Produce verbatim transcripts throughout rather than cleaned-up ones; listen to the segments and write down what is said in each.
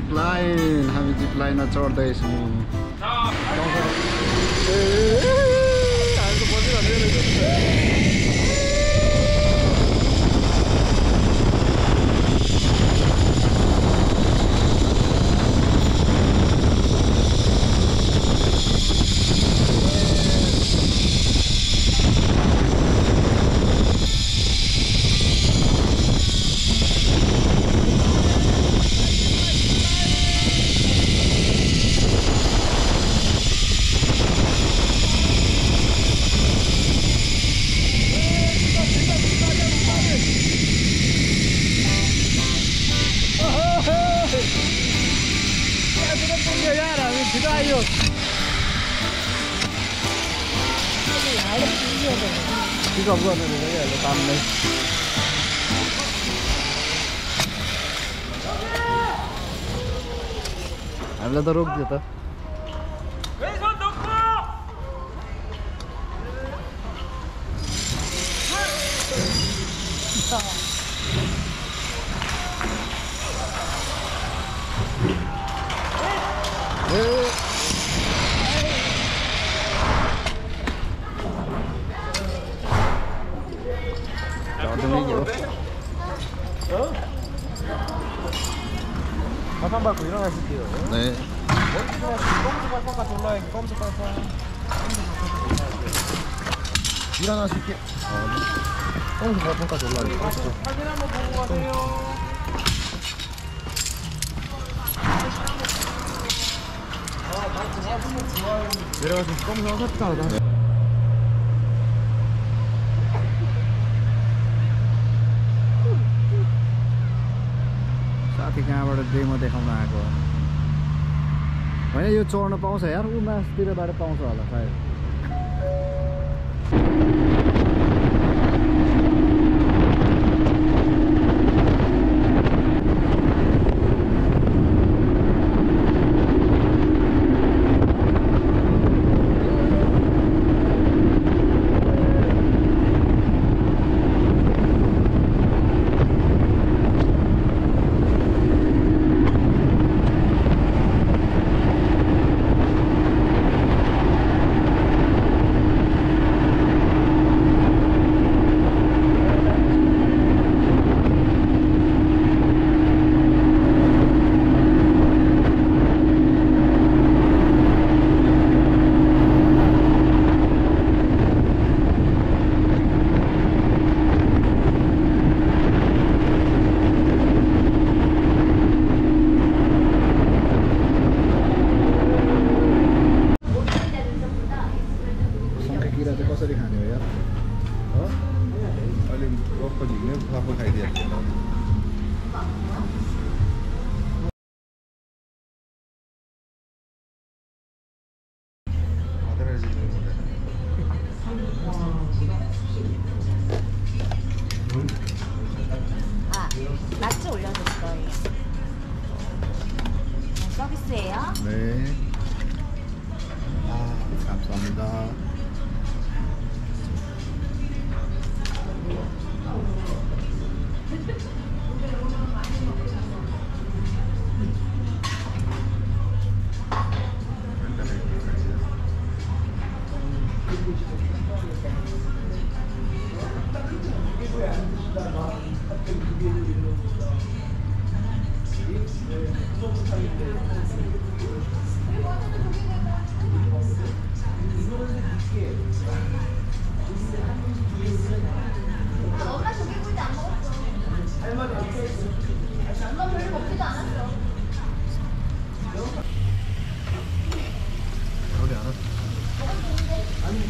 Zipline हामी जिपलाइनमा चढ्दैछौँ pickup गर्नु रहेछ काम नै हामीलाई त रोक्दियो त 마산 밟고 일어나실게요. 네. 검수 발판까지 올라야 검수 발판. 일어나실게. 검수 발판까지 올라야 사진 한번 보고 가세요. 내려가서 검수 화살표 하다. साथी कहाँबाट डेमो देखाउन आएको होइन यो चढ्न पाउँछ यार ऊ मासतिरबाट पाउँछ होला सायद कसरी खाने हो यार हो अहिले ब्रोकोली ने पापा खाइदिएको 아, 낙지 올려드릴 거예요. 서비스예요? 네. 아, 감사합니다. 엄마 조개구이 안 먹었어. 할머니 엄마 별로 먹지도 않았어. 어디 알았어? 아니.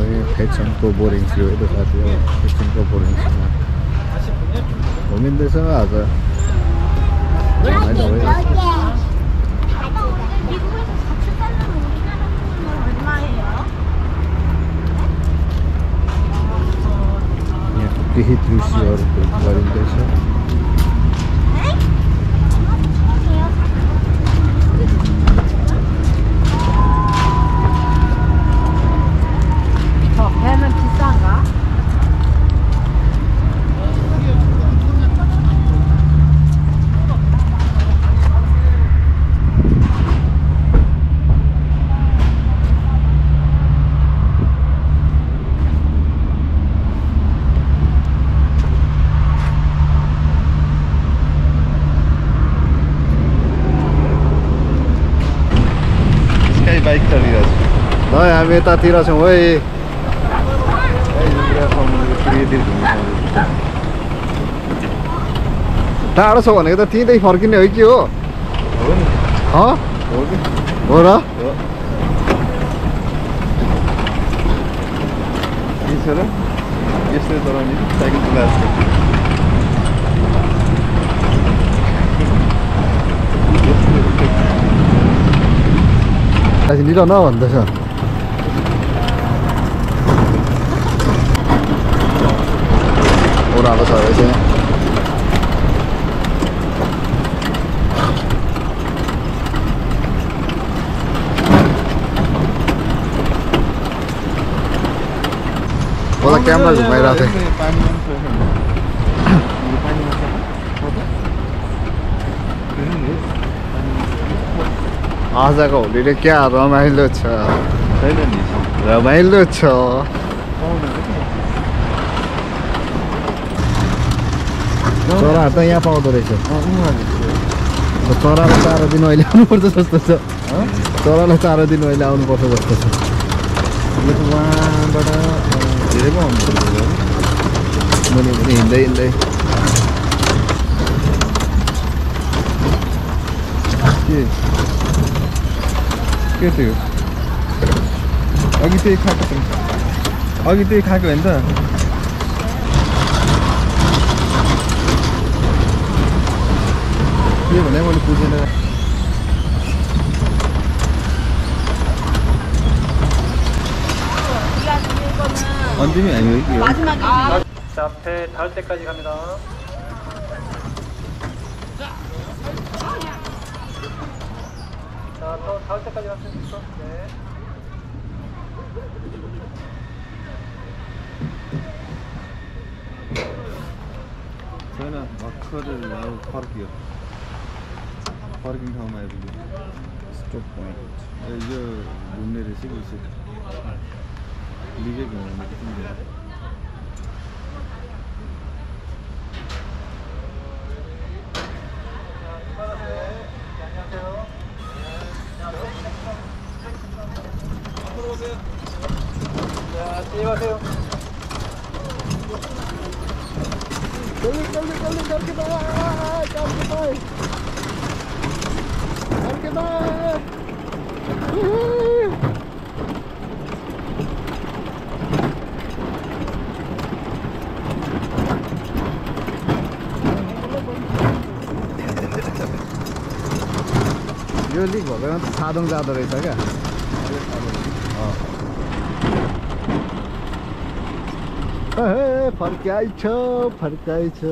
फेक्सनको बोरिङ थियो है त साथी हो फेक्सनको बोरिङसँग घुमिँदैछ आज रमाइलो भयो यहाँ केही दृश्यहरू गरिँदैछ 배는 비싼가? स्काई बाइक चलिरहेको छ ल हामी यतातिर छौँ है टाढो छ भनेको त त्यहीँ फर्किने हो कि हो हो र यस्तै चलाउने साइकल चलाएको लिएर न भन्दैछ ओह्रालो छ रहेछ मलाई क्यामेरा घुमाइरहेको थिएँ आजको होलीले क्या रमाइलो छ रमाइलो छ चराहरू त यहाँ पाउँदो रहेछ चरालाई चारो दिन अहिले आउनुपर्छ जस्तो छ चरालाई चारो दिन अहिले आउनुपर्छ जस्तो छ उहाँबाट धेरै पो आउनु मुनि मुनि हिँड्दै हिँड्दै के के थियो अघि त्यही खाएको अघि त्यही खाएको होइन त के भने मैले बुझेन अन्तिमै हामी 자, 앞에 닿을 때까지 갑니다. 자, 더 닿을 때까지 가세요. 네. 저희는 마크를 나오고 파르기요. 파르킹 ठाउँमा आइपुग्यो स्टप पोइन्ट यो घुम्ने रहेछ कि लिगै घुमाउने कि 자, 뒤에 가세요. 빨리 빨리 빨리 가르게 봐 가르게 봐 가르게 봐 यो लिक भएकोमा त साधन जाँदो रहेछ क्या फर्काइछ फर्काइछ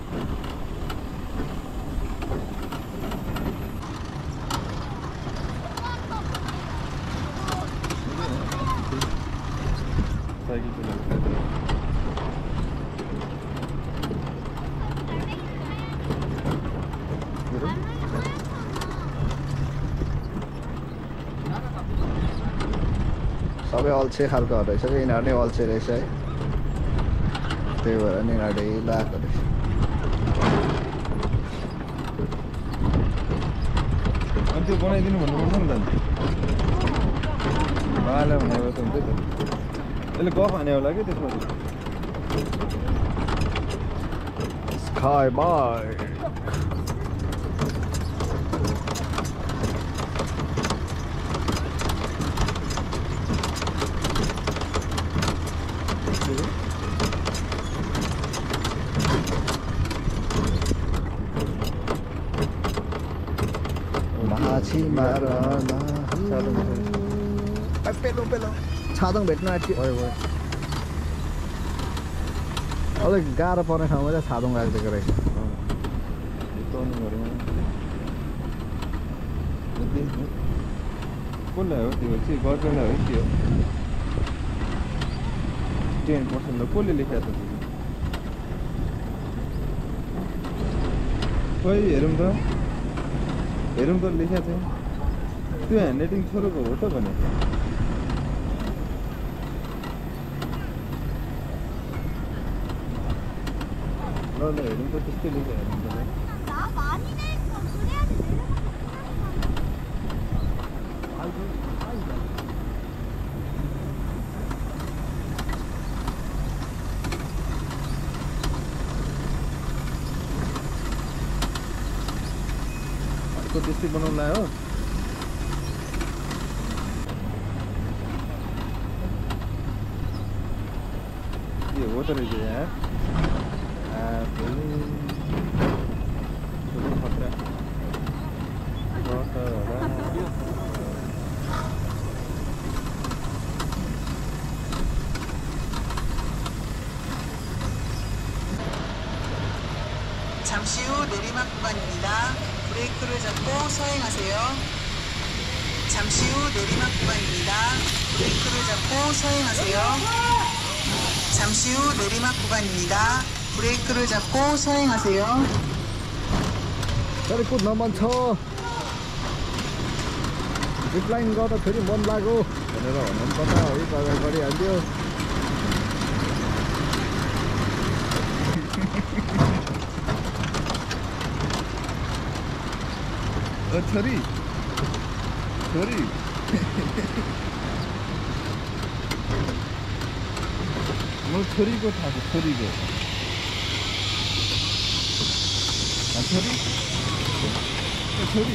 सबै अल्छे खालको रहेछ कि यिनीहरू नै अल्छे रहेछ है त्यही भएर नि यिनीहरू लगाएको रहेछ अनि त्यो बनाइदिनु भन्नुपर्छ नि त बाला भनेको त हुन्छ त यसले गफ हाने होला कि त्यसपछि स्काई बाइक माछी मारमा पेलो पेलो छादङ भेट्न आँट्यो भयो भयो अलिक गाह्रो पर्ने ठाउँमा चाहिँ छादङ राखिदिएको रहेछ कसलाई हो त्यो चाहिँ गर्जनलाई हो त्यो टेन पर्सेन्ट कसले लेखाएको छ खोइ हेरौँ त हेरौँ त लेखाएको छ त्यो ह्यान्डराइटिङ छोरोको हो त भने ल ल हेरौँ त त्यस्तै लेखेको हेरौँ त अर्को त्यस्तै बनाउनु हो के हो त रहेछ यार खतरा 잠시 후 내리막 구간입니다. 브레이크를 잡고 서행하세요. 잠시 후 내리막 구간입니다. 브레이크를 잡고 서행하세요. 잠시 후 내리막 구간입니다. 브레이크를 잡고 서행하세요. तर कुद्न मन छ जिपलाइन गर्दा फेरि मन लाग्यो भनेर भन्नु पर्छ है गएर गरिहाल्थ्यो छोरी छोरी म छोरीको थाहा छ छोरीको छोरी छोरी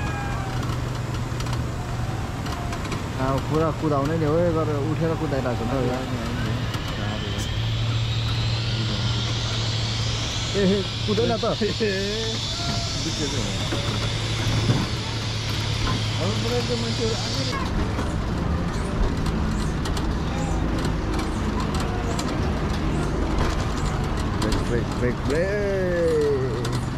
अब पुरा कुदाउने नि हो गरेर उठेर कुदाइरहेको छ ए कुदैन त ब्रेक ब्रेक ब्रेक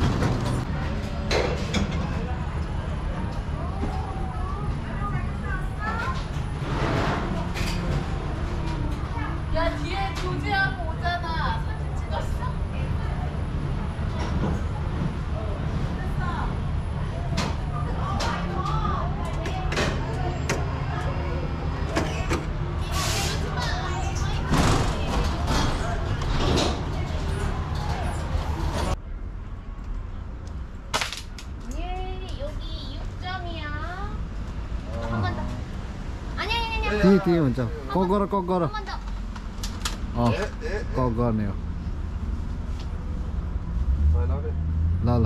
야 뒤에 조제하고 오잖아. 사진 찍었어? 예, 여기 육 점이야. 한 번 더. 아니 아니 아니. त्यही त्यही हुन्छ क गर क गर 한 번 더. अँ क गर्ने हो ल ल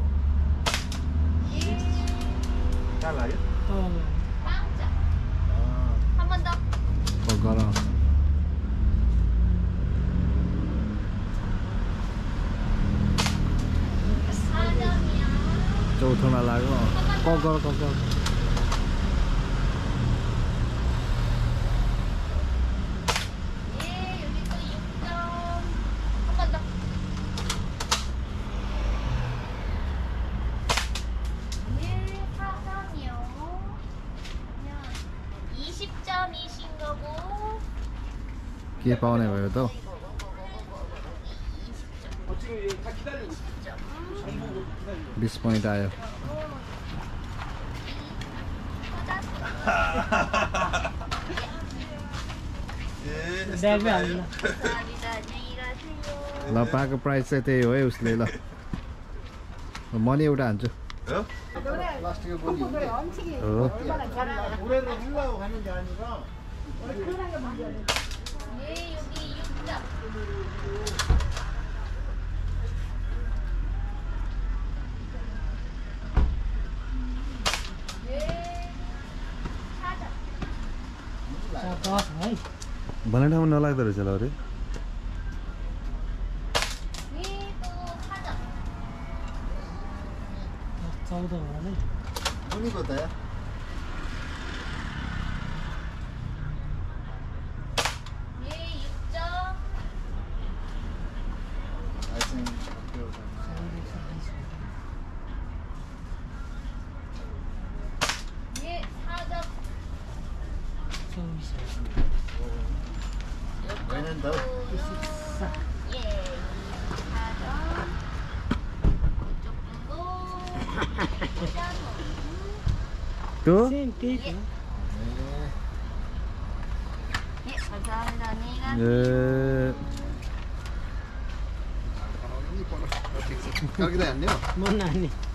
कहाँ लाग्यो 빵자. 한 번 더. क गर 사 점이야. चौथोमा लाग्यो क गर क गर 예, 여기 또 육 점. 한 번 더. 예, 사 점이요. 그러면 이십 점이신 거고. के पाउने भयो त बिस पोइन्ट आयो 감사합니다. 안녕히 가세요. ल पाएको प्राइस चाहिँ त्यही हो है उसले ल मनी एउटा हान्छु हो 예, 여기 육 점. 예, 사 점. भन्ने ठाउँमा नलाग्दो रहेछ ल अरे 예, 또 사 점. 손이 받아요? 예, 육 점. 아이스는 예, 사 점. 왜는 더 예, 사 점. 이쪽 분도 또? 예. 예, 감사합니다. 안녕히 가세요. 네. Kalau kita yang ni. Mana ni?